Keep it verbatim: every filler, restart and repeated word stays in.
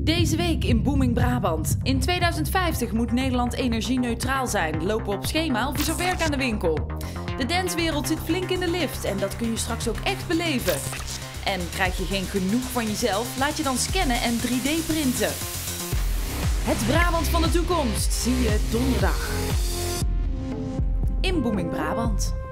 Deze week in Booming Brabant. In tweeduizend vijftig moet Nederland energie-neutraal zijn. Lopen we op schema of is er werk aan de winkel? De dancewereld zit flink in de lift en dat kun je straks ook echt beleven. En krijg je geen genoeg van jezelf? Laat je dan scannen en drie D printen. Het Brabant van de toekomst zie je donderdag in Booming Brabant.